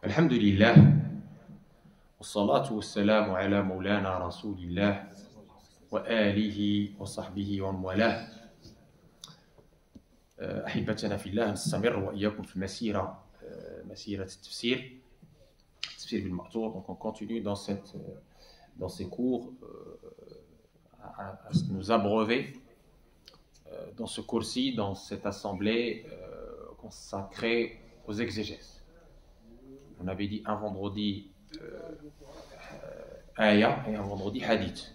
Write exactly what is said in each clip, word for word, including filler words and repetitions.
الحمد لله والصلاة والسلام على مولانا رسول الله وآله وصحبه ومن والاه. أحبتنا في الله، نستمر وإياكم في مسيرة مسيرة التفسير التفسير بالمأثور. Donc on continue dans cette dans ces cours à, à nous abreuver dans ce cours-ci, dans cette assemblée consacrée aux exégèses. On avait dit un vendredi euh, aya et un vendredi hadith.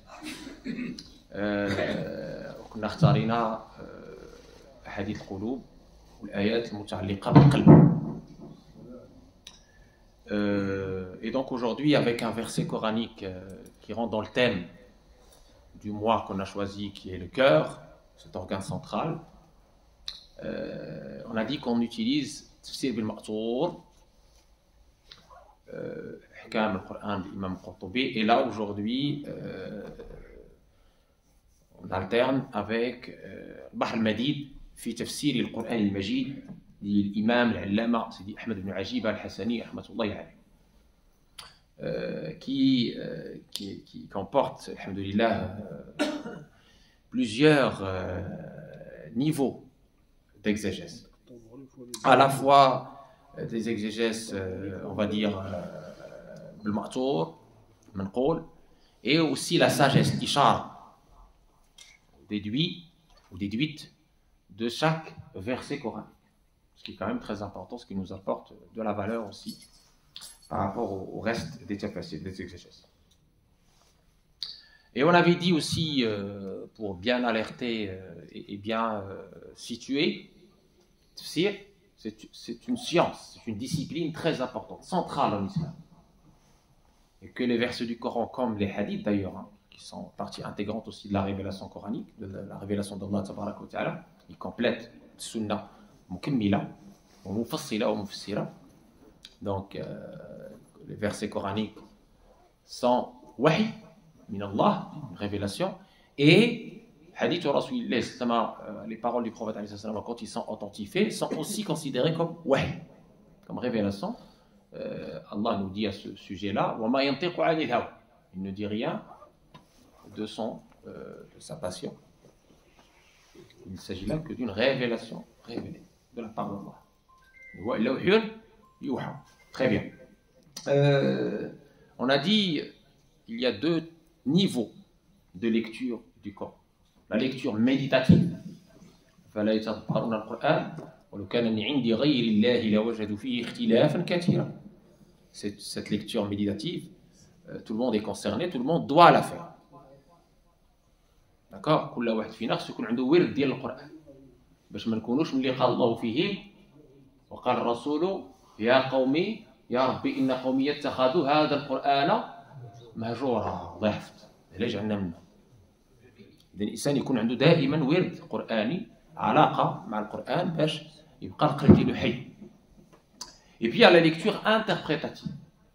كنا اختارنا أحاديث القلوب والآيات المتعلقة بالقلب. Et donc aujourd'hui, avec un verset coranique qui rentre dans le thème du mois qu'on a choisi, qui est le cœur, cet organe central, euh, on a dit qu'on utilise Tafsir bil Ma'thur, Hikam al-Qur'an de l'imam Qurtubi, et là aujourd'hui euh, on alterne avec Bahr al-Madid fi Tafsir al-Qur'an al-Majid de l'imam al-Allama Sidi Ahmed ibn Ajib al-Hassani rahmatullahi alayhi, euh, qui, euh, qui, qui comporte, alhamdulillah, euh, plusieurs euh, niveaux d'exégèse, à la fois des exégèses, euh, on va dire, bil ma'thur, manqoul, et aussi la sagesse, ishar, déduit ou déduite de chaque verset coranique, ce qui est quand même très important, ce qui nous apporte de la valeur aussi par rapport au, au reste des tafsir, des exégèses. Et on avait dit aussi, euh, pour bien alerter euh, et, et bien euh, situer, tafsir, c'est une science, c'est une discipline très importante, centrale en islam. Et que les versets du Coran, comme les hadiths d'ailleurs, hein, qui sont partie intégrante aussi de la révélation coranique, de la, la révélation d'Allah tabaraka wa ta'ala, ils complètent sunnah mukammila, wa mufassila wa mufassira. Donc, euh, les versets coraniques sont wahi, min Allah, une révélation, et hadith wa rasulillah, les paroles du prophète quand ils sont authentifiés sont aussi considérés comme wahi, comme révélation. Euh, Allah nous dit à ce sujet-là, il ne dit rien de son euh, de sa passion. Il ne s'agit là que d'une révélation révélée de la part d'Allah. Très bien. Euh, on a dit qu'il y a deux niveaux de lecture du Coran. La lecture méditative, فلا يتدبرون القرآن ولو كان من عند غير الله لوجدوا فيه اختلافا كثيرا. Cette lecture méditative, euh, tout le monde est concerné, tout le monde doit la faire. D'accord? كل واحد فينا خصو يكون عنده ورد ديال القرآن باش ما نكونوش ملي قال الله فيه وقال الرسول يا قومي يا ربي إن قومي اتخذوا هذا القرآن مهجورا. الله يحفظ لا يجعلنا منه. إذا الإنسان يكون عنده دائما ورد قرآني، علاقة مع القرآن باش يبقى القلب ديالو حي. Et puis il y a la lecture interprétative,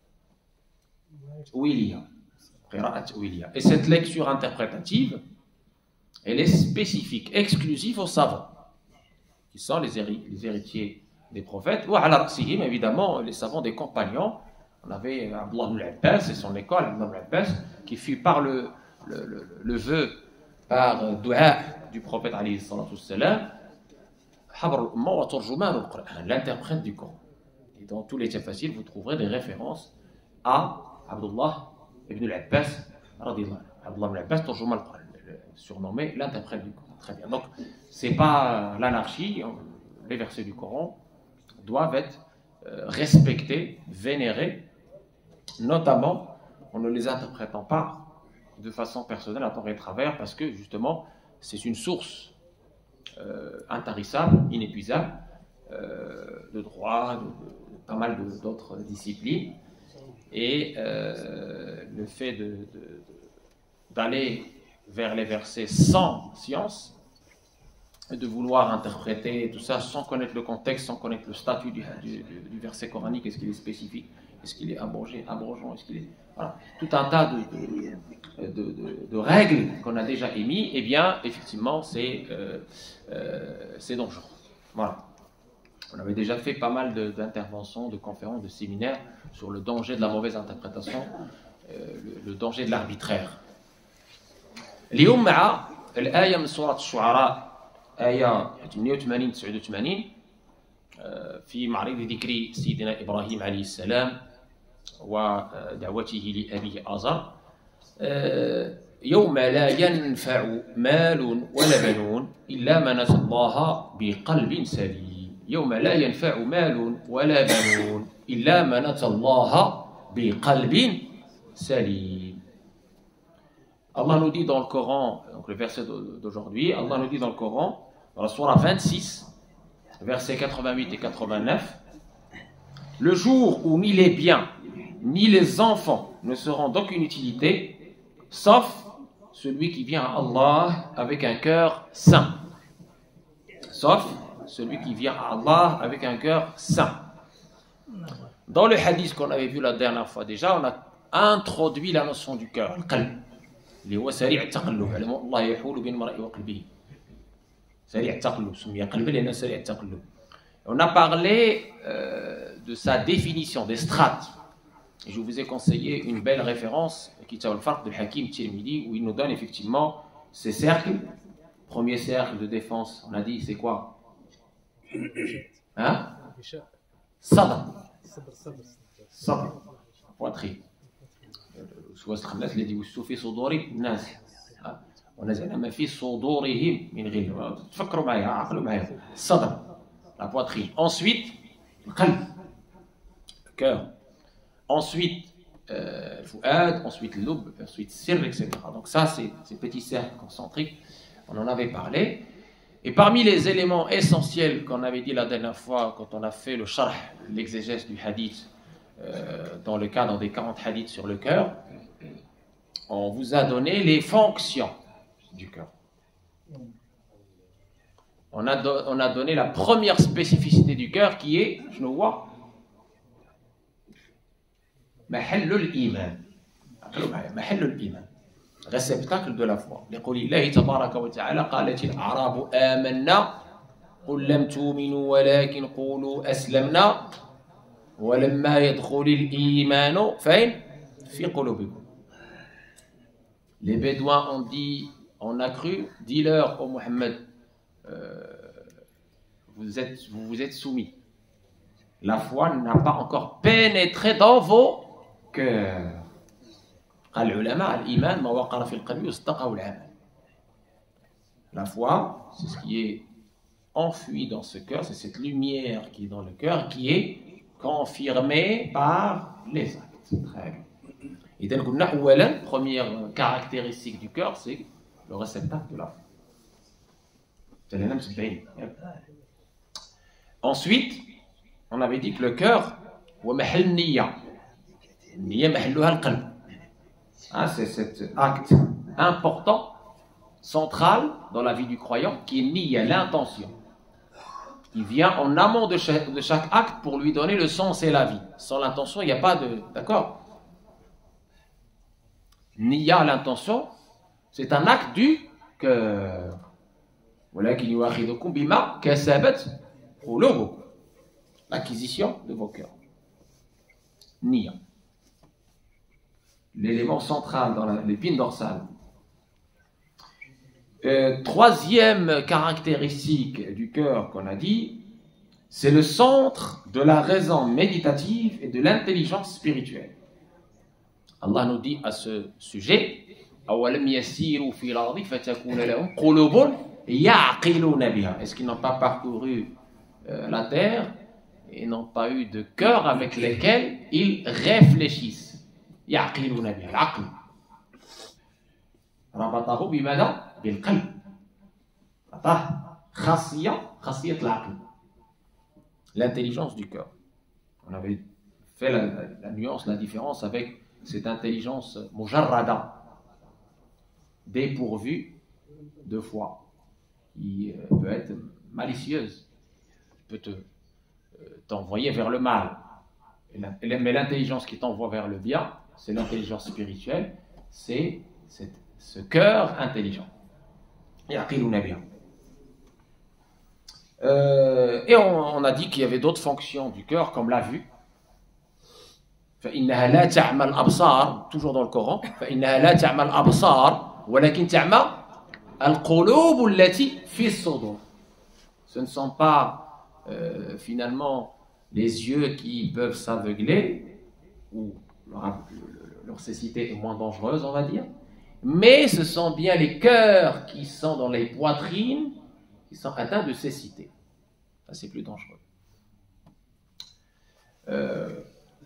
Ouiliya, قراءة Ouiliya. Et cette lecture interprétative, elle est spécifique, exclusive aux savants, qui sont les, héri les héritiers des prophètes, ou à la رأسهم, évidemment, les savants des compagnons. On avait Abdullah ibn al-Abbas et son école, Abdullah ibn al-Abbas, qui fut par le, le, le, le vœu, par dua du prophète alayhi salatu wassalam, l'interprète du Coran. Et dans tous les tafsir, vous trouverez des références à Abdullah ibn al-Abbas, radiyallahu anhu. Abdullah ibn al-Abbas, turjuman al-Quran, surnommé l'interprète du Coran. Très bien. Donc, c'est pas l'anarchie. Les versets du Coran doivent être euh, respectés, vénérés, notamment en ne les interprétant pas de façon personnelle à tort et travers, parce que justement c'est une source euh, intarissable, inépuisable, euh, de droit, de, de, de pas mal d'autres disciplines, et euh, le fait d'aller vers les versets sans science, et de vouloir interpréter tout ça sans connaître le contexte, sans connaître le statut du, du, du verset coranique, est-ce qu'il est spécifique, est-ce qu'il est abrogé, abrogeant, est-ce qu'il est... Voilà. Tout un tas de, de, de, de, de règles qu'on a déjà émises, eh bien, effectivement, c'est euh, euh, dangereux. Voilà. On avait déjà fait pas mal d'interventions, de, de conférences, de séminaires sur le danger de la mauvaise interprétation, euh, le, le danger de l'arbitraire. اليوم مع الآية من سورة الشعراء آية ثمانية وثمانين تسعة وثمانين في معرض ذكر سيدنا إبراهيم عليه السلام ودعوته لأبيه آزر. يوم لا ينفع مال ولا بنون إلا من أتى الله بقلب سليم. يوم لا ينفع مال ولا بنون إلا من أتى الله بقلب سليم. Allah nous dit dans le Coran, donc le verset d'aujourd'hui, Allah nous dit dans le Coran, dans la sourate vingt-six, versets quatre-vingt-huit et quatre-vingt-neuf, le jour où ni les biens ni les enfants ne seront d'aucune utilité, sauf celui qui vient à Allah avec un cœur saint. Sauf celui qui vient à Allah avec un cœur saint. Dans le hadith qu'on avait vu la dernière fois déjà, on a introduit la notion du cœur, le qalb. اللي هو سريع التقلب علم الله يحول بين المرء وقلبه سريع التقلب سمي قلبا لأنه سريع التقلب. On a parlé euh, de sa définition, des strates. Et je vous ai conseillé une belle référence, Kitab al-Farq de Hakim Tirmidhi, où il nous donne effectivement ces cercles. Premier cercle de défense, on a dit, c'est quoi? Hein? Sadr. Sadr. Poitrine. وسط الناس الذي وسوا في صدور الناس ونزعنا ما في صدورهم من غل. تفكروا معايا عقلوا معايا. الصدر, la poitrine. Ensuite القلب, le cœur. Ensuite euh, le fouad, ensuite le lub, ensuite le sirr, et cetera. Donc ça c'est ces petits cercles concentriques, on en avait parlé. Et parmi les éléments essentiels qu'on avait dit la dernière fois quand on a fait le sharh, l'exégèse du hadith, euh, dans le cadre des quarante hadiths sur le cœur, on vous a donné les fonctions du cœur. On a, do, on a donné la première spécificité du cœur qui est, je ne vois, mahallul iman. Mahallul iman. Réceptacle de la foi. لقول الله تبارك وتعالى قالت الأعراب آمنا قل لم تؤمنوا ولكن قولوا أسلمنا ولما يدخل الإيمان فين في قلوبكم. Les Bédouins ont dit, on a cru, dis-leur, ô Mohammed, euh, vous, êtes, vous vous êtes soumis. La foi n'a pas encore pénétré dans vos cœurs. قال العلماء الإيمان ما وقر في القلب واصدقه العمل. La foi, c'est ce qui est enfui dans ce cœur, c'est cette lumière qui est dans le cœur, qui est confirmée par les actes. Très bien. Et donc, la première caractéristique du cœur, c'est le réceptacle de la foi. Ensuite, on avait dit que le cœur, c'est cet acte important, central dans la vie du croyant, qui est niya, l'intention. Il vient en amont de chaque, de chaque acte pour lui donner le sens et la vie. Sans l'intention, il n'y a pas de... D'accord? Niya, l'intention, c'est un acte du cœur. L'acquisition de vos cœurs. Niya. L'élément central dans l'épine dorsale. Euh, troisième caractéristique du cœur qu'on a dit, c'est le centre de la raison méditative et de l'intelligence spirituelle. Allah nous dit à ce sujet, est-ce qu'ils n'ont pas parcouru euh, la terre et n'ont pas eu de cœur avec lesquels ils réfléchissent? يعقلون بها العقل ربطه بماذا؟ بالقلب أعطاه خاصية خاصية العقل l'intelligence du cœur. On avait fait la, la, la nuance, la différence avec cette intelligence mujarrada, dépourvue de foi, qui euh, peut être malicieuse, peut te, euh, t'envoyer vers le mal. Et la, mais l'intelligence qui t'envoie vers le bien, c'est l'intelligence spirituelle, c'est ce cœur intelligent. Euh, et on, on a dit qu'il y avait d'autres fonctions du cœur, comme la vue. فإنها لا تعمى الأبصار, toujours dans le Coran. فإنها لا تعمى الأبصار ولكن تعمى القلوب التي في الصدور. Ce ne sont pas euh, finalement les yeux qui peuvent s'aveugler, ou leur, leur cécité est moins dangereuse, on va dire, mais ce sont bien les cœurs qui sont dans les poitrines qui sont atteints de cécité. Ça, c'est plus dangereux. Euh,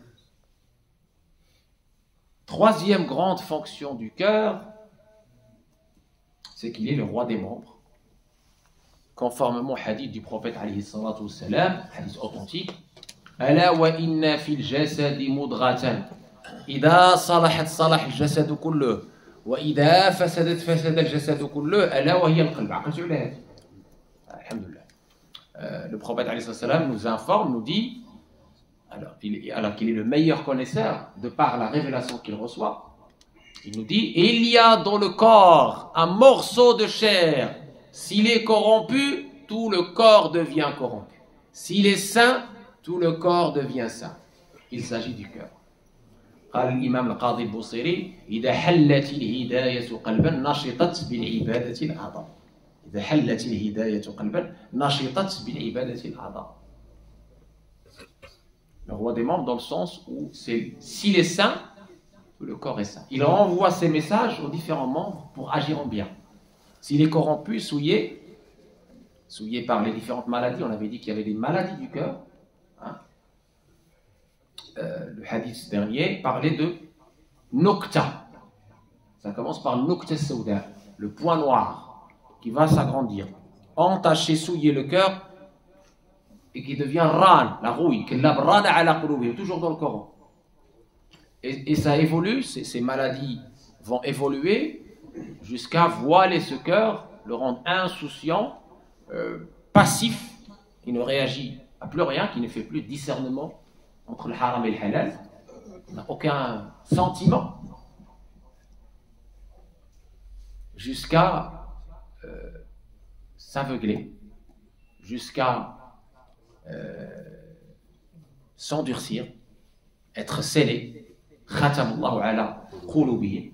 troisième grande fonction du cœur, c'est qu'il est le roi des membres. Conformément au hadith du prophète alayhi salatu wassalam, hadith authentique, ألا وإن في الجسد مضغة إذا صلحت صلح الجسد كله وإذا فسدت فسد الجسد كله ألا وهي القلب. عقلتوا على هذا؟ الحمد لله. Le prophète alayhi salam nous informe, nous dit, alors, il, alors qu'il est le meilleur connaisseur de par la révélation qu'il reçoit, il nous dit, il y a dans le corps un morceau de chair, s'il est corrompu, tout le corps devient corrompu. S'il est sain, tout le corps devient sain. Il s'agit du cœur. قال الإمام القاضي البوصيري إذا حلت الهداية قلبا نشطت بالعبادة الأعضاء. إذا حلت الهداية قلبا نشطت بالعبادة الأعضاء. Le roi des membres dans le sens où c'est s'il est sain, tout le corps est sain. Il renvoie ses messages aux différents membres pour agir en bien. S'il est corrompu, souillé, souillé par les différentes maladies, on avait dit qu'il y avait des maladies du cœur. Hein. Euh, le hadith dernier parlait de Nukta. Ça commence par Nukta Sauda, le point noir qui va s'agrandir, entacher, souiller le cœur et qui devient Ran, la rouille, toujours dans le Coran. Et, et ça évolue, ces, ces maladies vont évoluer jusqu'à voiler ce cœur, le rendre insouciant, euh, passif, qui ne réagit à plus rien, qui ne fait plus de discernement entre le haram et le halal, n'a aucun sentiment, jusqu'à euh, s'aveugler, jusqu'à euh, s'endurcir, être scellé, khatamallahu ala qulubihim,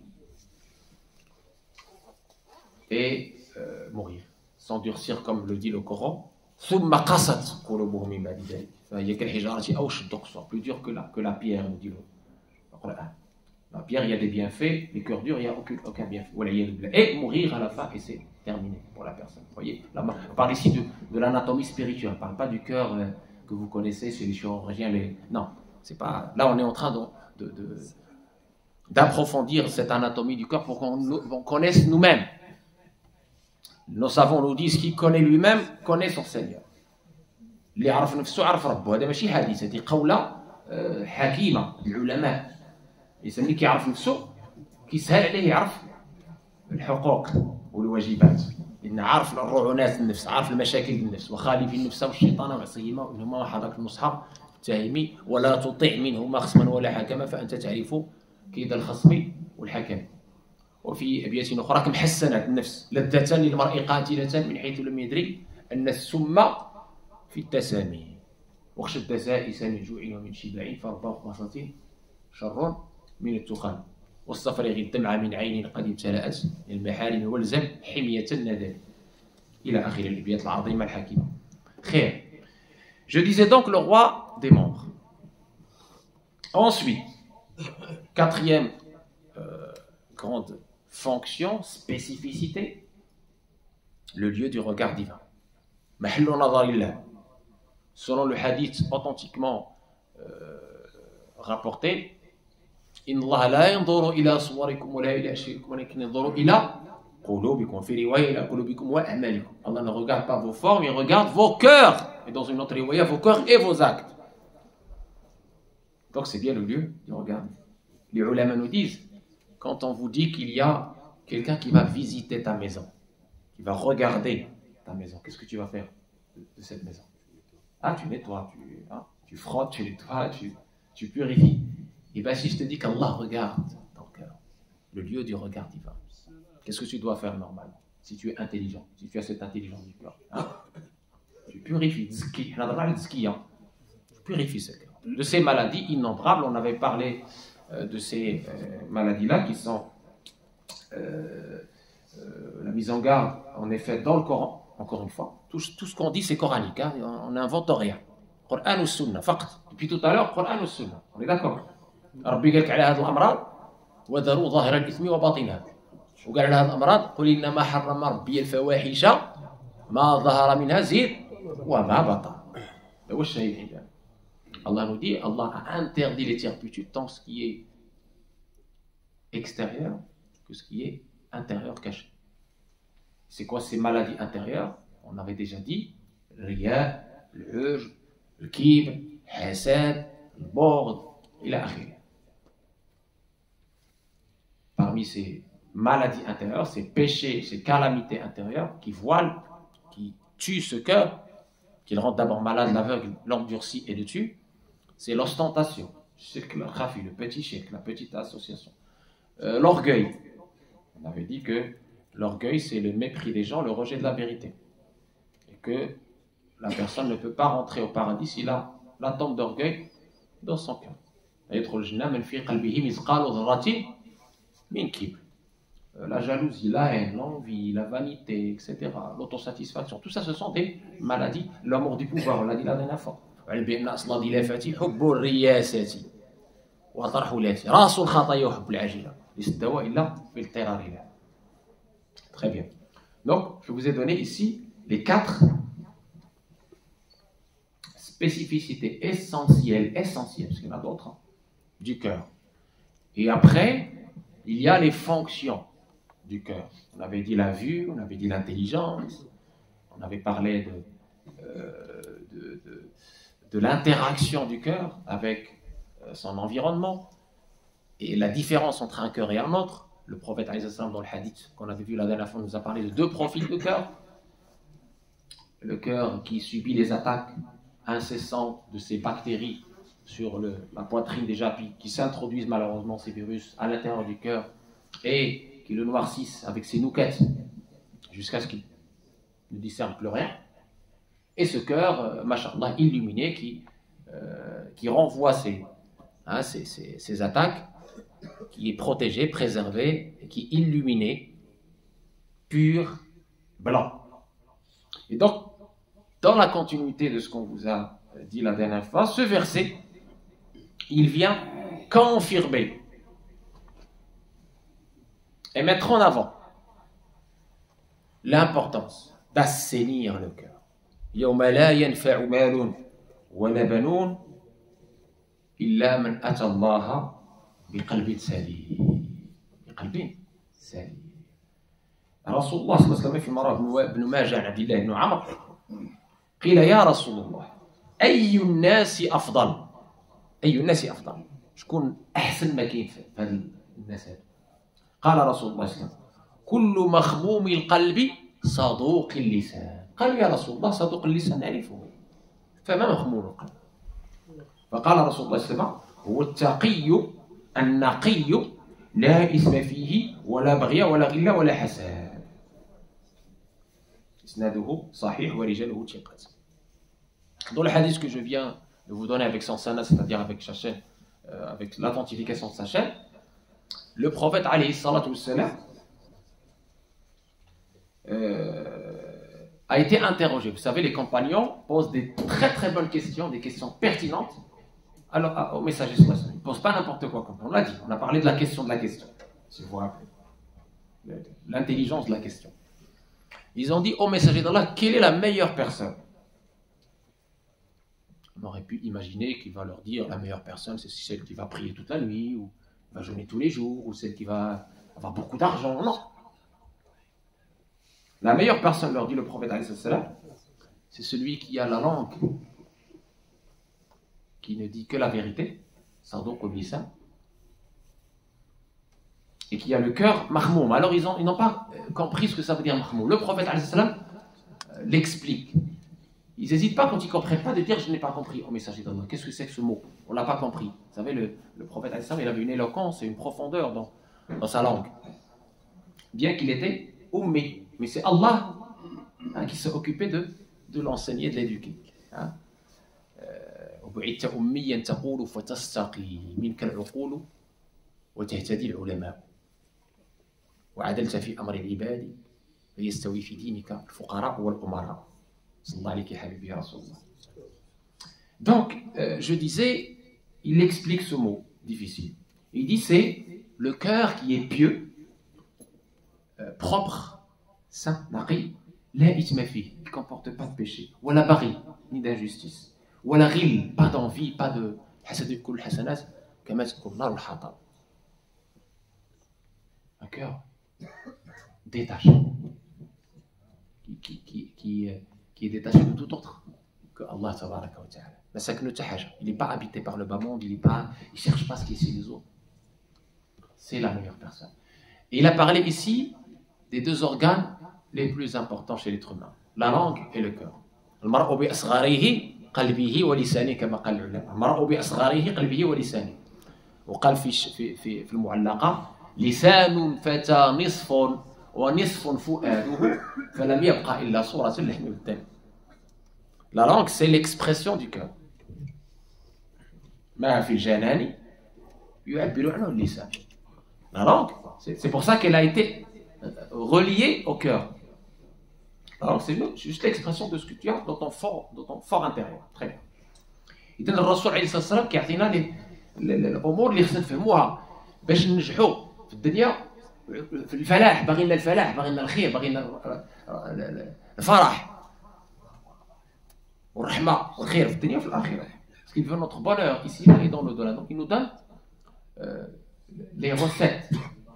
et euh, mourir, s'endurcir comme le dit le Coran. ثم قست قلوبهم من بعد ذلك فهي كالحجارة أو أشد قسوة, plus dur que la, que la pierre, nous dit le Coran. La pierre, il y a des bienfaits, les cœurs durs, il n'y a aucun, aucun bienfait. Et mourir à la fin, et c'est terminé pour la personne. Vous voyez, là, on parle ici de, de l'anatomie spirituelle, on ne parle pas du cœur euh, que vous connaissez chez les chirurgiens. Les... Non, c'est pas. Là, on est en train de, de, de, d'approfondir cette anatomie du cœur pour qu'on, qu'on connaisse nous-mêmes. Nos savants nous disent qu'il connaît lui-même, connaît son Seigneur. اللي عرف نفسه عرف ربه. هذا ماشي حديث, هذه قولة حكيمة للعلماء. يسمي كي يعرف نفسه كيسهل عليه يعرف الحقوق والواجبات. إن عارف الرعونات النفس, عارف المشاكل النفس. وخالف النفس والشيطان وعصيهما وإنهما حضرك النصح تهمي ولا تطيع منهما خصما ولا حكما فأنت تعرف كيد الخصم والحكم. وفي أبيات أخرى كم حسنت النفس لذة للمرء قاتلة من حيث لم يدري أن السم في التسامي وخشى الدسائس من جوع ومن شباع فربا خمصة شر من التخان والصفرغ الدمع من عين قد ابتلأت المحارم والزم حمية الندى إلى آخر الأبيات العظيمة الحكيمة. خير. Je disais donc le roi des membres. Ensuite, quatrième euh, grande fonction, spécificité, le lieu du regard divin. محل نظر الله. Selon le hadith authentiquement euh, rapporté, إن الله لا ينظر إلى صوركم ولا إلى أشيائكم ولكن ينظر إلى قلوبكم في رواية إلى قلوبكم وأعمالكم. Allah ne regarde pas vos formes, il regarde vos cœurs. Et dans une autre riwaya, vos cœurs et vos actes. Donc c'est bien le lieu du regard. Les ulama nous disent, quand on vous dit qu'il y a quelqu'un qui va visiter ta maison, qui va regarder ta maison, qu'est-ce que tu vas faire de, de cette maison? Ah, tu nettoies, tu, hein, tu frottes, tu nettoies, tu, tu purifies. Et bien si je te dis qu'Allah regarde ton cœur, le lieu du regard divin, qu'est-ce que tu dois faire normalement si tu es intelligent, si tu as cette intelligence du cœur, hein? Tu purifies. Tzki. Tu purifies ce cœur. De ces maladies innombrables, on avait parlé euh, de ces euh, maladies-là qui sont euh, euh, la mise en garde, en effet, dans le Coran, encore une fois. Tout, tout ce qu'on dit, c'est coranique, hein, on n'invente rien. Coran ou Sunna, faqat. Depuis tout à l'heure, Coran ou Sunna. On est d'accord. Rabbi قال لك على هذه الأمراض وذروا ظاهر الإثم وباطنها. وقال على هذه الأمراض قل إنما حرم ربي الفواحش ما ظهر منها زيد وما بطن. هو الشهيد عندنا. Allah nous dit, Allah a interdit les turpitudes tant ce qui est extérieur que ce qui est intérieur caché. C'est quoi ces maladies intérieures? On avait déjà dit, le riya, le hujb, le kibr, le hasad, le bord, et la akhir. Parmi ces maladies intérieures, ces péchés, ces calamités intérieures qui voilent, qui tuent ce cœur, qui le rendent d'abord malade, l'aveugle, l'endurci et le tue, c'est l'ostentation, le khafi, le petit shirk, la petite association. Euh, l'orgueil. On avait dit que l'orgueil, c'est le mépris des gens, le rejet de la vérité. Et que la personne ne peut pas rentrer au paradis s'il a l'attente d'orgueil dans son cœur. La jalousie, la haine, l'envie, la vanité, et cetera. L'autosatisfaction, tout ça, ce sont des maladies. L'amour du pouvoir, on l'a dit la dernière fois. بأن أصل ضلافة حب الرياسة وطرح الآتي رأس الخطايا وحب العاجلة ليس الدواء إلا في الاضطرار لها. Très bien. Donc, je vous ai donné ici les quatre spécificités essentielles, essentielles, parce qu'il y en a d'autres, hein, du cœur. Et après, il y a les fonctions du cœur. On avait dit la vue, on avait dit l'intelligence, on avait parlé de, euh, de, de de l'interaction du cœur avec euh, son environnement et la différence entre un cœur et un autre. Le prophète dans le hadith qu'on avait vu la dernière fois nous a parlé de deux profils de cœur. Le cœur qui subit les attaques incessantes de ces bactéries sur le, la poitrine déjà, puis qui s'introduisent malheureusement ces virus à l'intérieur du cœur et qui le noircissent avec ces nouquettes jusqu'à ce qu'il ne discerne plus rien. Et ce cœur, euh, machallah, illuminé, qui, euh, qui renvoie ces, hein, ces, ces, ces attaques, qui est protégé, préservé, et qui est illuminé, pur, blanc. Et donc, dans la continuité de ce qu'on vous a dit la dernière fois, ce verset, il vient confirmer et mettre en avant l'importance d'assainir le cœur. يوم لا ينفع مال ولا بنون إلا من أتى الله بقلب سليم بقلب سليم. رسول الله صلى الله عليه وسلم في مرة ابن ماجه عن عبد الله بن عمرو قيل يا رسول الله أي الناس أفضل أي الناس أفضل شكون أحسن ما كاين في هذا الناس هذا؟ قال رسول الله صلى الله عليه وسلم كل مخموم القلب صدوق اللسان. قال يا رسول الله صدوق اللسان نعرفه فما مخموم القلب؟ فقال رسول الله صلى الله عليه وسلم هو التقي النقي لا إثم فيه ولا بغي ولا غل ولا حسد. إسناده صحيح ورجاله ثقات. Dans le hadith que je viens de vous donner avec son sanad, c'est-à-dire avec sa chaîne, euh, avec l'authentification de sa chaîne, le prophète alayhi salatu wassalam euh, a été interrogé. Vous savez, les compagnons posent des très très bonnes questions, des questions pertinentes alors, au messager. Ils ne posent pas n'importe quoi, comme on l'a dit. On a parlé de la question de la question, si vous vous rappelez. L'intelligence de la question. Ils ont dit au messager d'Allah, quelle est la meilleure personne? On aurait pu imaginer qu'il va leur dire la meilleure personne, c'est celle qui va prier toute la nuit, ou va jeûner tous les jours, ou celle qui va avoir beaucoup d'argent. Non. La meilleure personne, leur dit le prophète, c'est celui qui a la langue, qui ne dit que la vérité, sardouk ou lisan, et qui a le cœur mahmoum. Alors ils, ont, ils n'ont pas compris ce que ça veut dire mahmoum. Le prophète l'explique. Ils n'hésitent pas, quand ils ne comprennent pas, de dire je n'ai pas compris au messager d'Allah. Qu'est-ce que c'est que ce mot? On ne l'a pas compris. Vous savez, le, le prophète il avait une éloquence et une profondeur dans, dans sa langue. Bien qu'il était ummi. Mais c'est Allah hein, qui s'est occupé de, de l'enseigner, de l'éduquer. Hein? وبعدت أميا تقول فتستقي منك العقول وتهتدي العلماء وعدلت في أمر العباد فيستوي في دينك الفقراء والأمراء. صلى الله عليك يا حبيبي يا رسول الله. Donc, euh, je disais, il explique ce mot difficile. Il dit c'est le cœur qui est pieux, euh, propre, saint, naqi, la itma fi, qui ne comporte pas de péché, wala baghi, ni d'injustice, wala ghil, pas d'envie, pas de hasad kul hasanat, kama takun nar al-hatab. Un cœur détaché, qui, qui, qui, qui, qui est détaché de tout autre que Allah tabaraka wa ta'ala. Il n'est pas habité par le bas monde, il ne cherche pas ce qui est chez les autres. C'est la meilleure personne. Et il a parlé ici des deux organes les plus importants chez l'être humain, la langue et le cœur. المرء بأصغره قلبه ولسانه كما قال العلماء. المرء بأصغره قلبه ولسانه. وقال في في في في المعلقة لسان فتى نصف ونصف فؤاده فلم يبقى إلا صورة اللحم والدم. La langue, c'est l'expression du cœur. ما في الجنان يعبر عنه اللسان. La langue, c'est, c'est pour ça qu'elle a été reliée au cœur. Alors, c'est juste l'expression de ce que tu as dans ton fort, dans ton fort intérieur. Très bien. إذن الرسول عليه الصلاة والسلام كيعطينا الأمور اللي خصنا نفهموها باش ننجحوا في الدنيا في الفلاح. باغي لنا الفلاح، باغي لنا الخير، باغي لنا الفرح والرحمة والخير في الدنيا وفي الآخرة. Parce qu'il veut notre bonheur ici et dans l'au-delà. Donc il nous donne euh, les recettes.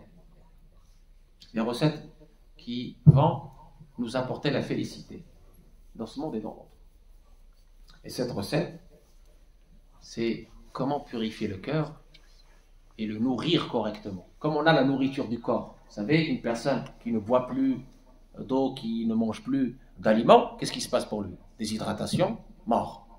Les recettes qui vont nous apporter la félicité dans ce monde et dans l'autre. Et cette recette, c'est comment purifier le cœur et le nourrir correctement. Comme on a la nourriture du corps. Vous savez, une personne qui ne boit plus d'eau, qui ne mange plus d'aliments, qu'est-ce qui se passe pour lui? Déshydratation, mort.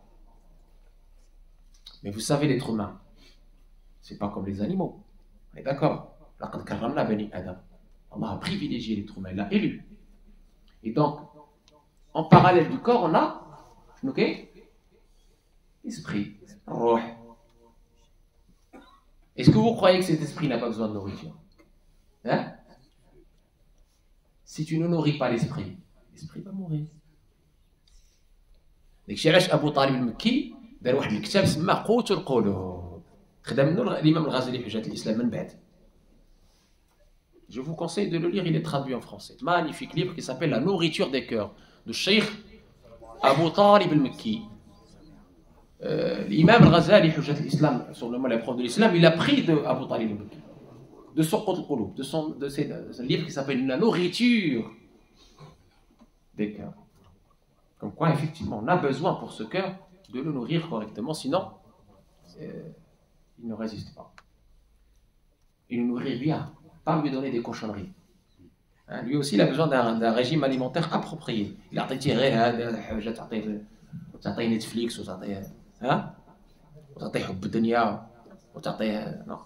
Mais vous savez, l'être humain, c'est pas comme les animaux. On est d'accord? لقد كرمنا بني آدم. Allah a privilégié l'être humain, il l'a élu. Et donc, en parallèle du corps, on a, ok, l'esprit, roh. Est-ce que vous croyez que cet esprit n'a pas besoin de nourriture? Hein? Si tu ne nourris pas l'esprit, l'esprit va mourir. داكشي علاش ابو طالب المكي دار واحد الكتاب سماه قوت القلوب، خدم منه الامام الغزالي حجة الاسلام من بعد. Je vous conseille de le lire, il est traduit en français. Magnifique livre qui s'appelle La nourriture des cœurs de Cheikh Abu Talib al-Makki. Euh, l'imam al-Ghazali, Hujjat al-Islam, sur le mot la preuve de l'islam, il a pris de Abu Talib al-Makki, de son Qut al-Qulub, de son de ses, de ce livre qui s'appelle La nourriture des cœurs. Comme quoi, effectivement, on a besoin pour ce cœur de le nourrir correctement, sinon euh, il ne résiste pas. Il le nourrit bien. Pas lui donner des cochonneries. Hein, lui aussi, il a besoin d'un, d'un régime alimentaire approprié. Il a tiré تعطيه نتفليكس وتعطيه ها وتعطيه حب الدنيا وتعطيه non.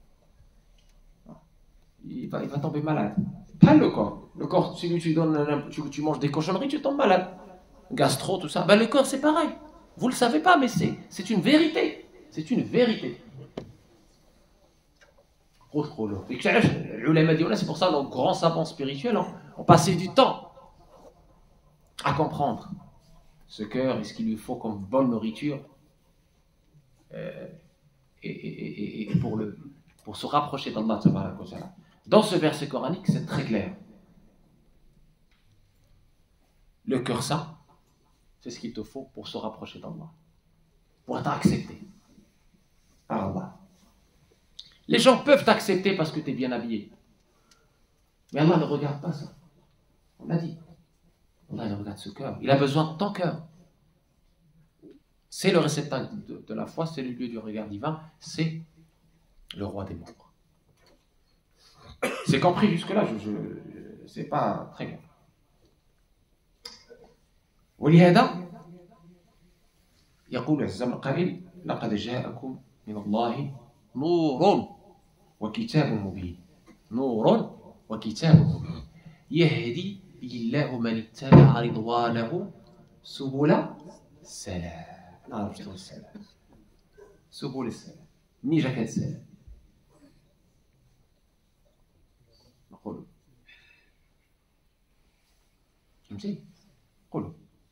Il va, il va tomber malade. Pas le corps. Le corps, si tu donnes, tu, tu manges des cochonneries, tu tombes malade. Gastro, tout ça. Ben, le corps, c'est pareil. Vous le savez pas, mais c'est, c'est une vérité. C'est une vérité. C'est pour ça que nos grands savants spirituels ont, ont passé du temps à comprendre ce cœur et ce qu'il lui faut comme bonne nourriture euh, et, et, et, et pour, le, pour se rapprocher d'Allah. Dans ce verset coranique, c'est très clair. Le cœur saint, c'est ce qu'il te faut pour se rapprocher d'Allah, pour être accepté par Allah. Les gens peuvent t'accepter parce que tu es bien habillé. Mais Allah ne regarde pas ça. On l'a dit. Allah il regarde ce cœur. Il a besoin de ton cœur. C'est le réceptacle de, de la foi, c'est le lieu du regard divin, c'est le roi des morts. C'est compris jusque-là, je, je, je c'est pas très bien. ولهذا يقول عز القائل لقد جاءكم من الله نور وكتاب مبين نور وكتاب مبين يهدي به الله من اتبع رضوانه سبل السلام. نعرف السلام سبل السلام. منين جا كان السلام؟ نقولوا فهمتي؟ قولوا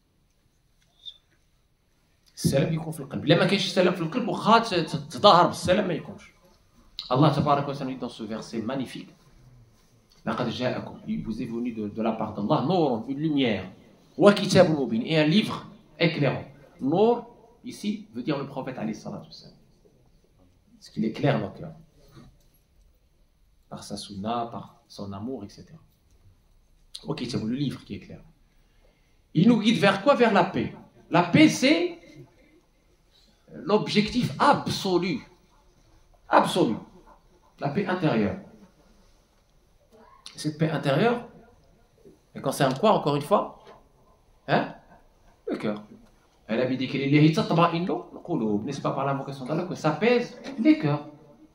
السلام يكون في القلب. إلا ما كاينش السلام في القلب واخا تظاهر بالسلام ما يكونش. الله تبارك وتعالى dans ce verset magnifique لقد جاءكم, il vous est venu de, de la part d'Allah, Nour, une lumière, wa kitab mubin, et un livre éclairant. Nour, ici, veut dire le prophète alayhi salatu wassalam. Parce qu'il éclaire nos cœurs. Par sa sunna, par son amour, et cetera. Wa kitab, le livre qui éclaire. Il nous guide vers quoi? Vers la paix. La paix, c'est l'objectif absolu. Absolu. La paix intérieure. Cette paix intérieure, elle concerne quoi, encore une fois? Hein? Le cœur. Elle a dit qu'il est n'est-ce pas par l'invocation d'Allah que ça pèse les cœurs.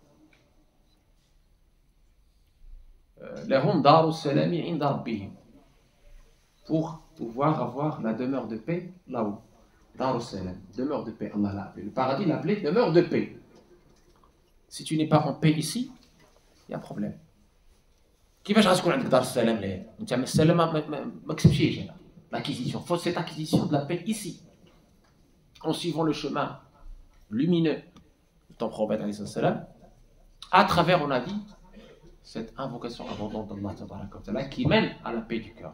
Pour pouvoir avoir la demeure de paix là-haut. Darus Salam, demeure de paix. Allah l'a appelé. Le paradis l'a appelé demeure de paix. Si tu n'es pas en paix ici, il y a un problème. كيفاش غتكون عندك دار السلام لهنا؟ انت ما السلام ما كسبتيش هنا. L'acquisition, faut cette acquisition de la paix ici, en suivant le chemin lumineux de ton prophète alayhi salam, à travers, on a dit, cette invocation abondante d'Allah tabaraka wa ta'ala qui mène à la paix du cœur.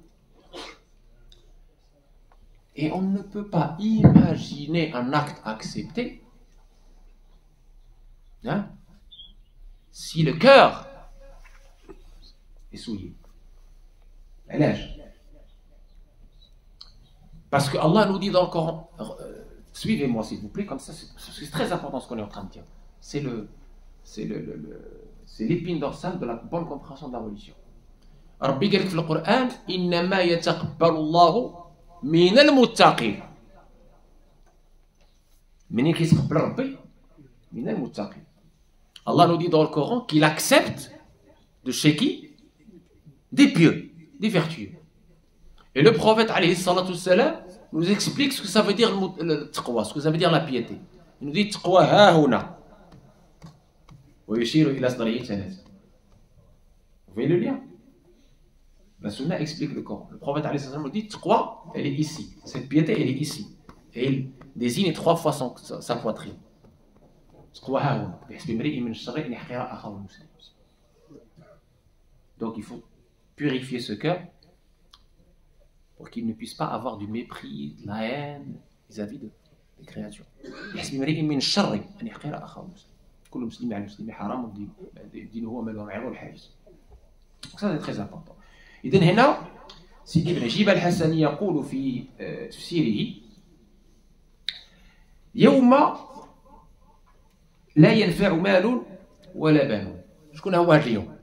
Et on ne peut pas imaginer un acte accepté, hein, si le cœur est souillé. L'âge. Parce que Allah nous dit dans le Coran, euh, suivez-moi s'il vous plaît, comme ça, c'est très important ce qu'on est en train de dire. C'est le, c'est le, le, le c'est l'épine dorsale de la bonne compréhension de la religion. Rabbi قال في القرآن إنما يتقبل الله من المتقين. منين كيتقبل ربي؟ من المتقين. Allah nous dit dans le Coran qu'il accepte de chez qui? Des pieux, des vertueux. Et le prophète alayhi salatu wassalam nous explique ce que ça veut dire le taqwa, ce que ça veut dire la piété. Il nous dit taqwa ha huna. Wa yushiru ila sadrihi thalatha. Vous voyez le lien? La sunna explique le Coran. Le prophète alayhi salatu wassalam nous dit taqwa, elle est ici. Cette piété, elle est ici. Et il désigne trois fois son, sa, sa poitrine. Taqwa ha huna. Bihasbi mri'in min ash-sharri an yahqira akhahu al-muslim. Donc il faut purifier ce cœur pour qu'il ne puisse pas avoir du mépris, de la haine vis-à-vis de, des créatures. Donc ça c'est très important. إذن هنا سيدي ابن نجيب الحسني يقول في تفسيره يوم لا ينفع مال ولا بنون. شكون هو هذا اليوم؟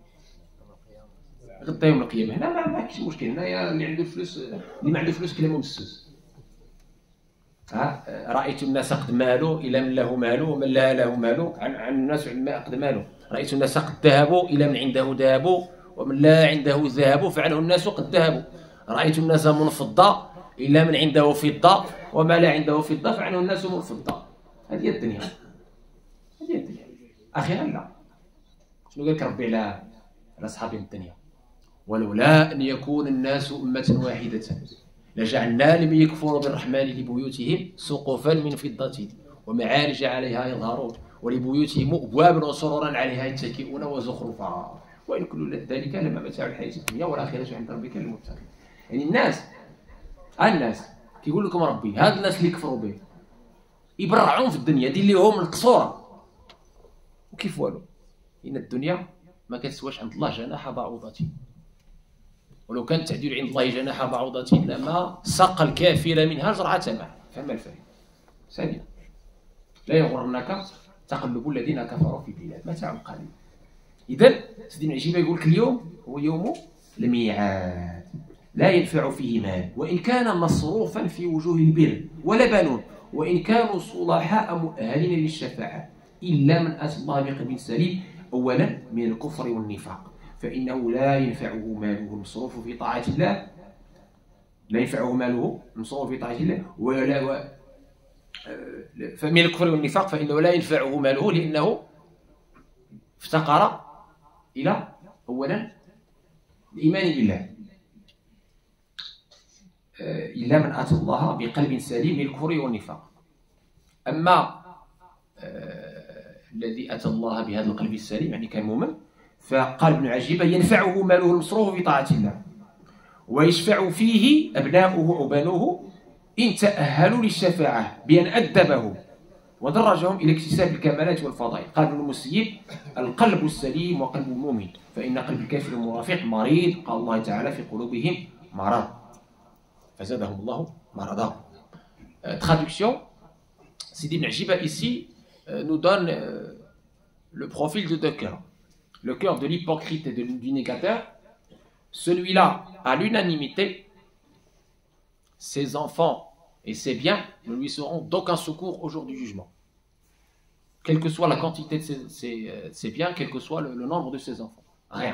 غدا يوم القيامه. هنا ما عندكش مشكل. هنايا اللي عنده فلوس، اللي ما عنده فلوس كلامه مسوس. ها رايت الناس قد مالوا الى من له ماله ومن لا له ماله، عن عن الناس علماء قد مالوا. رايت الناس قد ذهبوا الى من عنده ذهبوا ومن لا عنده ذهب فعله الناس قد ذهبوا. رايت الناس منفضه الى من عنده فضه وما لا عنده فضه فعله الناس منفضه. هذه الدنيا، هذه الدنيا. اخيرا لا، شنو قال لك ربي على على اصحاب الدنيا؟ ولولا أن يكون الناس أمة واحدة لجعلنا لمن يكفر بالرحمن لبيوتهم سقفا من فضة ومعارج عليها يظهرون ولبيوتهم أبوابا وسررا عليها يتكئون وزخرفا وإن كل ذلك لما متاع الحياة الدنيا والآخرة عند ربك للمتقين. يعني الناس الناس كيقول لكم ربي هاد الناس اللي كفروا به يبرعون في الدنيا دي اللي هم القصورى وكيف والو. إن الدنيا ما كتسواش عند الله جناح بعوضة، ولو كانت تعديل عند الله جناح بعوضة لما ساق الكافر منها جرعة ماء. فما الفائدة؟ ثانيا لا يغرنك تقلب الذين كفروا في البلاد متاع قليل. إذن سيدي ابن عجيبة يقول لك اليوم هو يوم الميعاد لا ينفع فيه مال وإن كان مصروفا في وجوه البر ولا بنون وإن كانوا صلحاء مؤهلين للشفاعة إلا من أتى الله بقلب سليم أولا من الكفر والنفاق فإنه لا ينفعه ماله المصروف في طاعة الله لا ينفعه ماله مصروف في طاعة الله ولا فمن الكفر والنفاق فإنه لا ينفعه ماله لأنه افتقر إلى أولا الإيمان بالله إلا من أتى الله بقلب سليم من الكفر والنفاق. أما الذي أتى الله بهذا القلب السليم يعني كان مؤمن فقال ابن عجيبة ينفعه ماله المصروف في طاعة الله ويشفع فيه أبناؤه وبنوه إن تأهلوا للشفاعة بأن أدبه ودرجهم إلى اكتساب الكمالات والفضائل. قال ابن المسيب القلب السليم وقلب المؤمن فإن قلب الكافر المرافق مريض قال الله تعالى في قلوبهم مرض فزادهم الله مرضا. Traduction, Sidi Ibn Ajiba ici euh, nous donne euh, le profil de deux cœurs. Le cœur de l'hypocrite et de, du négateur, celui-là, à l'unanimité, ses enfants et ses biens ne lui seront d'aucun secours au jour du jugement. Quelle que soit la quantité de ses, ses, ses biens, quel que soit le, le nombre de ses enfants. Rien.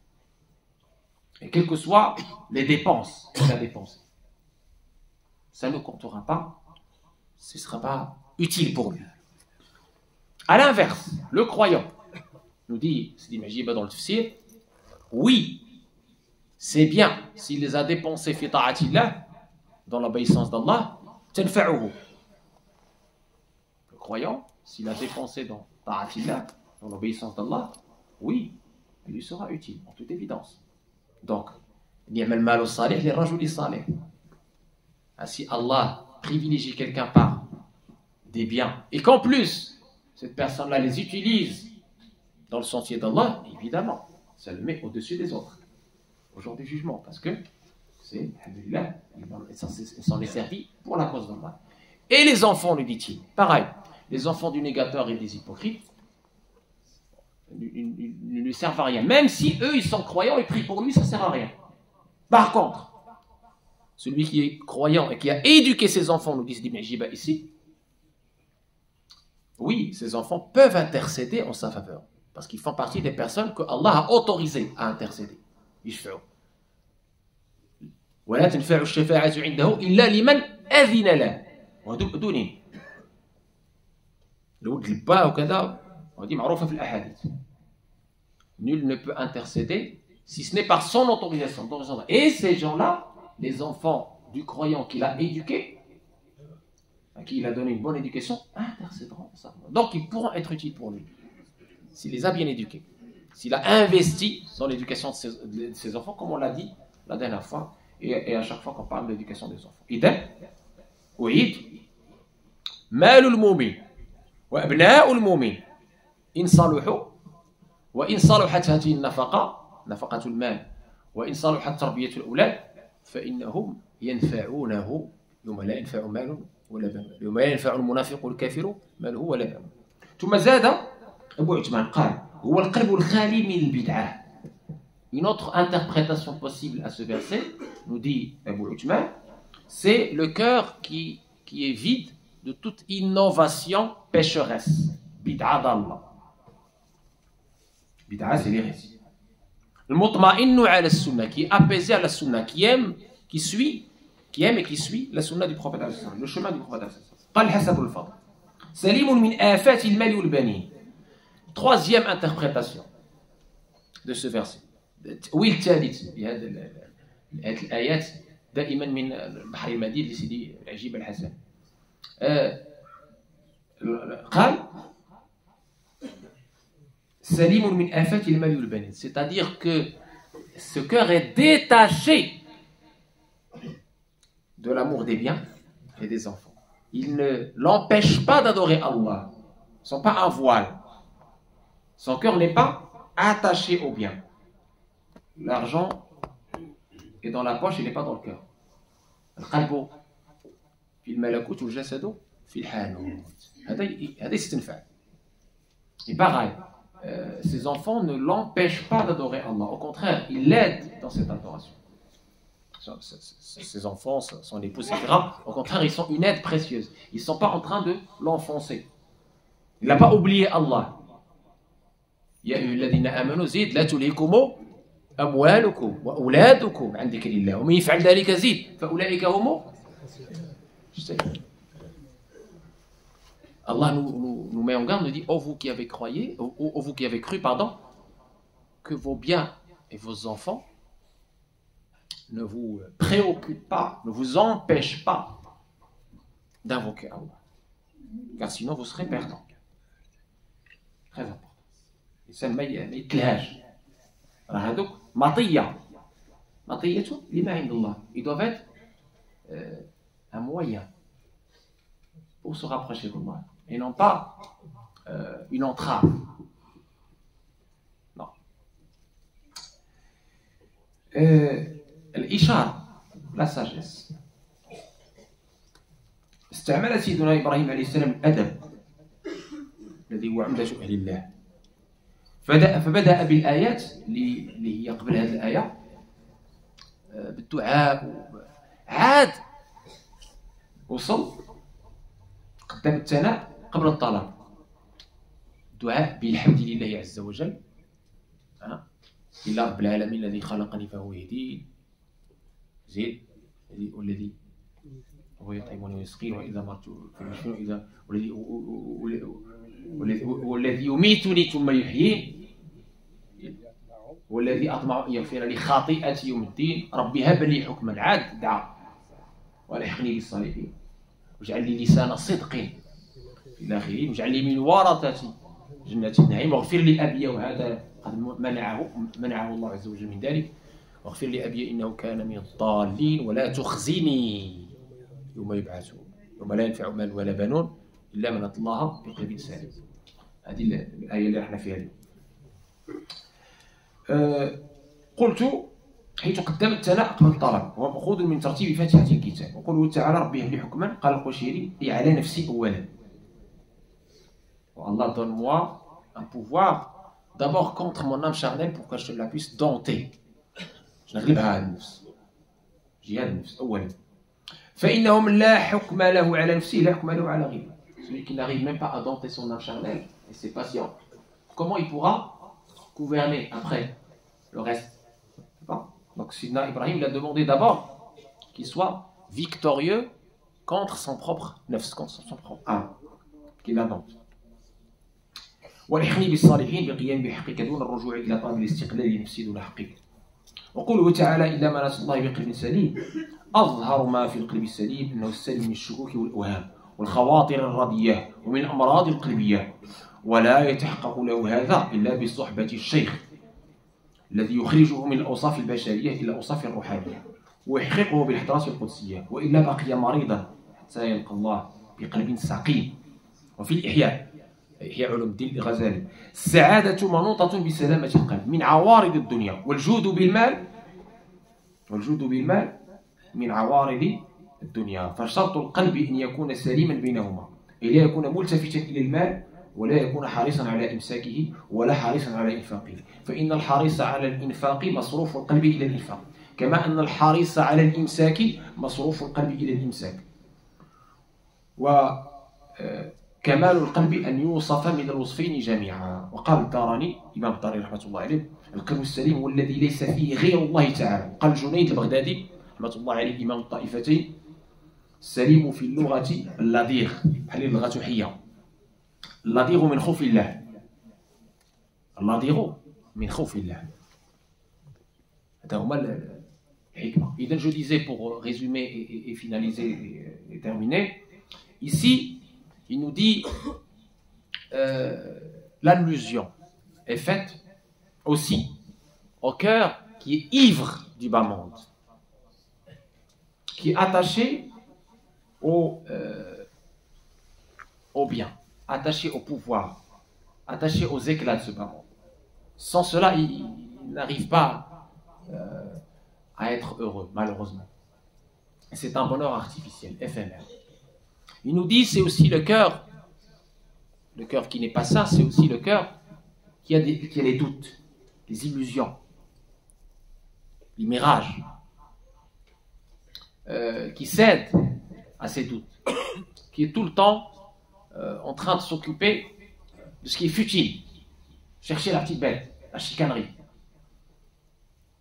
Et quelles que soient les dépenses qu'il a dépensées. Ça ne comptera pas, ce ne sera pas utile pour lui. A l'inverse, le croyant, nous dit Sidi Majiba dans le tafsir, oui, c'est bien s'il les a dépensés fi ta'atillah, dans l'obéissance d'Allah, tanfa'uhu. Le croyant, s'il a dépensé dans ta'atillah, dans l'obéissance d'Allah, oui, il lui sera utile, en toute évidence. Donc, ni'mal malu salih li rajuli salih. Si Allah privilégie quelqu'un par des biens et qu'en plus cette personne-là les utilise dans le sentier d'Allah, évidemment, ça le met au-dessus des autres au jour du jugement parce que c'est, alhamdoulilah, il s'en est servi pour la cause d'Allah. Et les enfants, lui dit-il, pareil, les enfants du négateur et des hypocrites ne, ne, ne lui servent à rien, même si eux ils sont croyants et prient pour lui, ça ne sert à rien. Par contre, celui qui est croyant et qui a éduqué ses enfants, nous dit Ibn Ajiba ici, oui, ses enfants peuvent intercéder en sa faveur. Parce qu'ils font partie des personnes que Allah a autorisées à intercéder. ولا تنفع الشفاعة عنده إلا لمن أذن له. ودونين. الود الباء وكذا هذه معروفة في الأحاديث. Nul ne peut intercéder si ce n'est par son autorisation. Et ces gens-là, les enfants du croyant qu'il a éduqué, à qui il a donné une bonne éducation, intercéderont. Donc ils pourront être utiles pour lui, s'il les a bien éduqués, s'il a investi dans l'éducation de ses, de ses enfants, comme on l'a dit la dernière fois, et, et à chaque fois qu'on parle de l'éducation des enfants. Idem, ouïd, malul mu'min, wa abna'ul mu'min, in saluhu, wa in saluhat hatihi nafaqa, nafaqatul mal, wa in saluhat tarbiyatul awlad, فإنهم ينفعونه يوم لا ينفع مال ولا بنون يوم لا ينفع المنافق والكافر ماله ولا بنون. ثم زاد أبو عثمان قال هو القلب الخالي من البدعة. Une autre interprétation possible à ce verset, nous dit Abu Uthman, c'est le cœur qui, qui est vide de toute innovation pécheresse. Bid'a d'Allah. Bid'a, c'est l'hérésie. Le mutma'innu ala sunna, qui est apaisé à la sunna, qui aime, qui suit, qui aime et qui suit la sunna du prophète, le chemin du prophète. قال حسب الفضل سليم من آفات المال والبنين. Troisième interprétation de ce verset. ويل الثالث بهذا الآيات دائما من البحر المديد لسيدي العجيب الحسن. قال Salim min afat al-mal wal-banin, c'est-à-dire que ce cœur est détaché de l'amour des biens et des enfants. Il ne l'empêche pas d'adorer Allah. Ils ne sont pas un voile. Son cœur n'est pas attaché aux biens. L'argent est dans la poche, il n'est pas dans le cœur. القلب في الملكوت والجسد في الحانوت. هذا هذا يستنفع. Et pareil. Euh, ses enfants ne l'empêchent pas d'adorer Allah. Au contraire, ils l'aident dans cette adoration. Ses enfants, son épouse, et cetera. Au contraire, ils sont une aide précieuse. Ils ne sont pas en train de l'enfoncer. Il n'a pas oublié Allah. Ya ayyuhalladhina amanu zid la tulhikum أموالكم وأولادكم عن ذكر الله ومن يفعل ذلك زيد فأولئك هم. Allah nous, nous, nous met en garde, nous dit ô vous qui avez croyé, ô, ô vous qui avez cru, pardon, que vos biens et vos enfants ne vous préoccupent pas, ne vous empêchent pas d'invoquer Allah. Car sinon vous serez perdants. Très important. يسمى ما يتلهاش. راه هذوك مطية. مطيته لما عند الله. Ils doivent être euh, un moyen pour se rapprocher d'Allah. Et non pas euh, une entrave. Non. الإشارة la sagesse. استعمل سيدنا إبراهيم عليه السلام الأدب الذي هو عمدة أهل الله. فبدأ بالآيات اللي هي قبل هذه الآية بالدعاء. عاد وصل قدام الثناء قبل الطلب. الدعاء بالحمد لله عز وجل. إلا رب العالمين الذي خلقني فهو يهدين. زيد والذي هو يطعمني ويسقين وإذا مرت فيشفين وإذا والذي والذي يميتني ثم يحيين والذي أطمع أن يغفر لي خطيئتي يوم الدين. ربي هب لي حكما. عاد دعا والحقني بالصالحين واجعل لي لسان صدق في الآخرين واجعل لي من ورثة جنة النعيم واغفر لي أبي. وهذا قد منعه منعه الله عز وجل من ذلك. واغفر لي أبي إنه كان من الضالين ولا تخزني يوم يبعثون يوم لا ينفع مال ولا بنون إلا من أتى الله بقلب سليم. هذه الآية اللي احنا فيها اليوم. أه قلت حيث قدم الثناء قبل الطلب وهو مأخوذ من ترتيب فاتحة الكتاب. وقوله تعالى ربي هب لي حكما. قال القشيري et على نفسي أولا. Allah donne-moi un pouvoir d'abord contre mon âme charnelle pour que je la puisse dompter. Je نغلبها على النفس. جهاد النفس أولا. فإنه من لا حكم له على نفسه لا حكم له على غيره. Celui qui n'arrive même pas à dompter son âme charnelle et ses passions, comment il pourra gouverner après le reste? Donc Sidna Ibrahim l'a demandé d'abord qu'il soit victorieux contre son propre nefs, contre son propre âme, qu'il la dompte. والحقني بالصالحين بقيام بحقك دون الرجوع إلى طلب الاستقلال لنفسي دون حقك. وقوله تعالى إلا ما نسى الله بقلب سليم. أظهر ما في القلب السليم أنه السليم من الشكوك والأوهام والخواطر الردية ومن الأمراض القلبية. ولا يتحقق له هذا إلا بصحبة الشيخ الذي يخرجه من الأوصاف البشرية إلى الأوصاف الروحانية ويحققه بالحضارات القدسية. وإلا بقي مريضا حتى يلقى الله بقلب سقيم. وفي الإحياء إحياء علوم الدين الغزالي السعادة منوطة بسلامة القلب من عوارض الدنيا والجود بالمال والجود بالمال من عوارض الدنيا. فشرط القلب أن يكون سليما بينهما إلا يكون ملتفتا إلى المال ولا يكون حريصا على إمساكه ولا حريصا على إنفاقه. فإن الحريص على الإنفاق مصروف القلب إلى الإنفاق كما أن الحريص على الإمساك مصروف القلب إلى الإمساك. وكمال القلب أن يوصف من الوصفين جميعا. وقال الداراني إمام الداري رحمة الله عليه القلب السليم هو الذي ليس فيه غير الله تعالى. قال جنيد البغدادي رحمة الله عليه إمام الطائفتين السليم في اللغة اللذيغ بحال اللغة حية. اللذيغ من خوف الله. اللذيغ من خوف الله. هذا هما الحكمة. إذا je disais pour résumer et, et finaliser et, et terminer, ici il nous dit euh, l'allusion est faite aussi au cœur qui est ivre du bas monde, qui est attaché au, euh, au bien, attaché au pouvoir, attaché aux éclats de ce bas monde. Sans cela, il, il n'arrive pas euh, à être heureux, malheureusement. C'est un bonheur artificiel, éphémère. Il nous dit c'est aussi le cœur, le cœur qui n'est pas ça, c'est aussi le cœur qui a, des, qui a les doutes, les illusions, les mirages, euh, qui cède à ces doutes, qui est tout le temps euh, en train de s'occuper de ce qui est futile, chercher la petite bête, la chicanerie.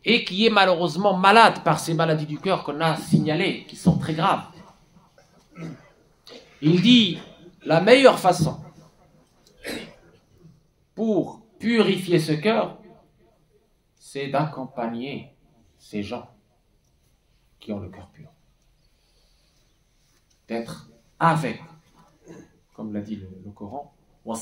et qui est malheureusement malade par ces maladies du cœur qu'on a signalées, qui sont très graves. Il dit, la meilleure façon pour purifier ce cœur, c'est d'accompagner ces gens qui ont le cœur pur. D'être avec, comme l'a dit le, le Coran,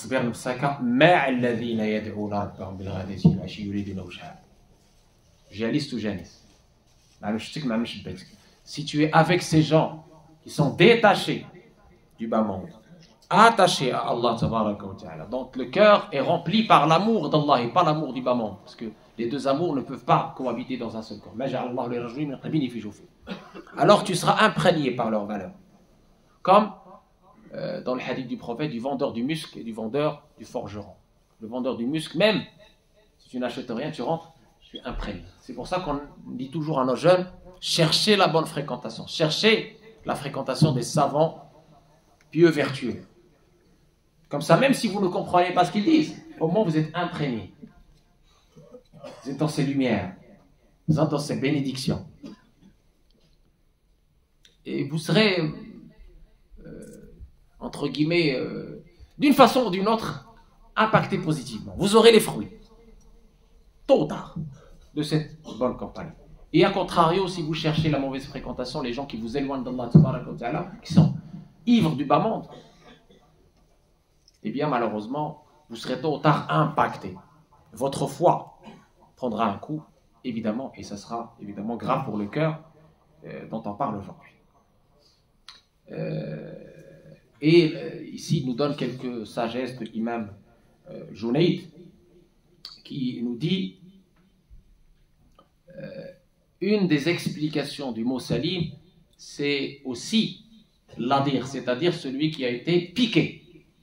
si tu es avec ces gens qui sont détachés du bas monde, attachés à Allah, donc le cœur est rempli par l'amour d'Allah et pas l'amour du bas monde, parce que les deux amours ne peuvent pas cohabiter dans un seul corps. Alors tu seras imprégné par leurs valeurs. Comme euh, dans le hadith du prophète, du vendeur du musc et du vendeur du forgeron. Le vendeur du musc, même si tu n'achètes rien, tu rentres, tu es imprégné. C'est pour ça qu'on dit toujours à nos jeunes, cherchez la bonne fréquentation, cherchez la fréquentation des savants pieux, vertueux. Comme ça, même si vous ne comprenez pas ce qu'ils disent, au moins vous êtes imprégné. Vous êtes dans ces lumières, vous êtes dans ces bénédictions. Et vous serez, euh, entre guillemets, euh, d'une façon ou d'une autre, impacté positivement. Vous aurez les fruits, tôt ou tard, de cette bonne compagnie. Et à contrario, si vous cherchez la mauvaise fréquentation, les gens qui vous éloignent d'Allah, qui sont ivres du bas monde, eh bien malheureusement, vous serez tôt ou tard impacté. Votre foi prendra un coup, évidemment, et ça sera évidemment grave pour le cœur euh, dont on parle aujourd'hui. Euh, et euh, ici, il nous donne quelques sagesses de l'imam euh, Junayd, qui nous dit euh, une des explications du mot salim, c'est aussi l'adir, c'est-à-dire celui qui a été piqué.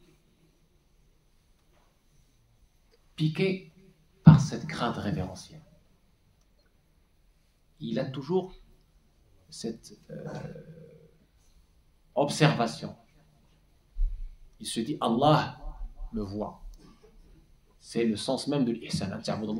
Piqué par cette crainte révérentielle. Il a toujours cette euh, observation. Il se dit, Allah me voit. C'est le sens même de l'ihsan.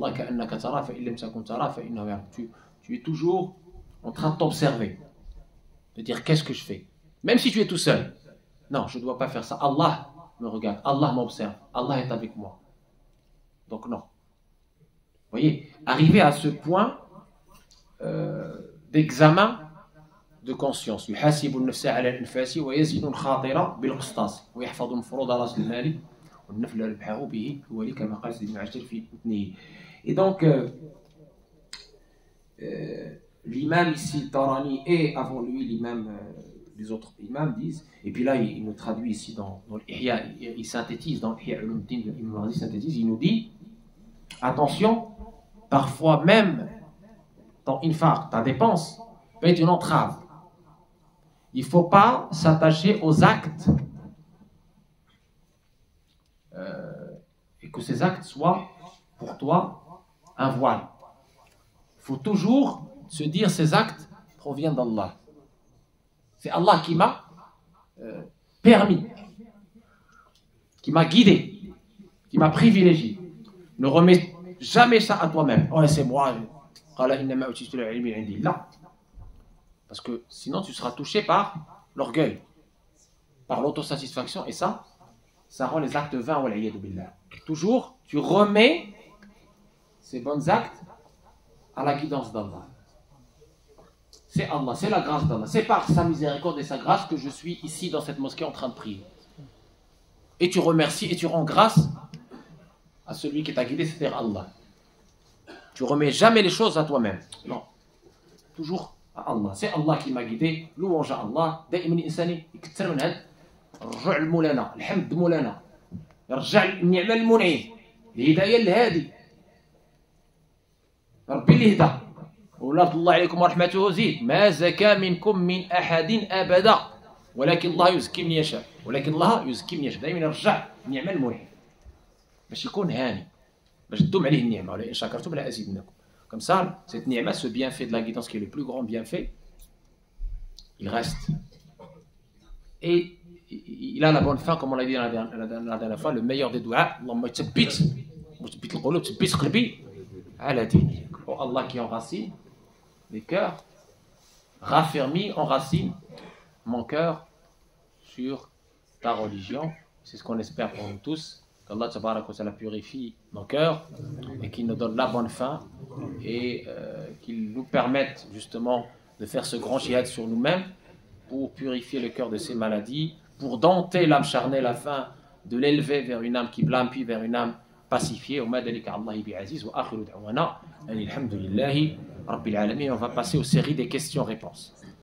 Tu, tu es toujours en train de t'observer, de dire qu'est-ce que je fais. Même si tu es tout seul. Non, je ne dois pas faire ça. Allah me regarde, Allah m'observe, Allah est avec moi. Donc non. Vous voyez, arriver à ce point euh, d'examen de conscience. يحاسب النفس على الانفاس ويزيد الخاطر بالقسطاس ويحفظ المفروض راس المال والنفل ربحه به هو كما قال سيدنا عجل في متنه. Et donc euh, euh, l'imam ici Tarani et avant lui l'imam euh, les autres imams disent, et puis là il, il nous traduit ici dans, dans l'Ihya, il, il synthétise dans l'Ihya Ulumuddin, il synthétise, il nous dit attention, parfois même ton infaq, ta dépense peut être une entrave. Il ne faut pas s'attacher aux actes euh, et que ces actes soient pour toi un voile. Il faut toujours se dire ces actes proviennent d'Allah. C'est Allah qui m'a euh, permis, qui m'a guidé, qui m'a privilégié. Ne remets jamais ça à toi-même. Oh, c'est moi. Là. Parce que sinon tu seras touché par l'orgueil, par l'autosatisfaction, et ça, ça rend les actes vains. Toujours, tu remets ces bons actes à la guidance d'Allah. C'est Allah, c'est la grâce d'Allah. C'est par sa miséricorde et sa grâce que je suis ici dans cette mosquée en train de prier. Et tu remercies et tu rends grâce à celui qui t'a guidé, c'est-à-dire Allah. Tu remets jamais les choses à toi-même. Non. Toujours à Allah. C'est Allah qui m'a guidé. Louange à Allah. دائما الإنسان يكثر من هذا الرجوع لمولانا. الحمد مولانا. يرجع النعمة المنعم. الهداية الهادي. ربي اللي هدى. ولاد الله عليكم ورحمته زيد. ما زكى منكم من أحد أبدا. ولكن الله يزكي من يشاء. ولكن الله يزكي من يشاء. دائما يرجع النعمة المنعم. باش يكون هاني. باش تدوم عليه النعمة. ولئن شكرتم لأزيدنكم. Comme ça, cette ni'ma, ce bienfait de la guidance qui est le plus grand bienfait, il reste. Et il a la bonne fin, comme on l'a dit la dernière, la dernière fois, le meilleur des doigts. Allahumma tsabbit, tsabbit al-qulub, tsabbit qalbi ala dinik. Oh Allah qui enracine les cœurs, raffermis, enracine mon cœur sur ta religion. C'est ce qu'on espère pour nous tous, qu'Allah tabaraka wa ta'ala purifie nos cœurs et qu'il nous donne la bonne fin et euh, qu'il nous permette justement de faire ce grand jihad sur nous-mêmes pour purifier le cœur de ces maladies, pour dompter l'âme charnelle afin de l'élever vers une âme qui blâme, puis vers une âme pacifiée. On va passer aux séries des questions-réponses.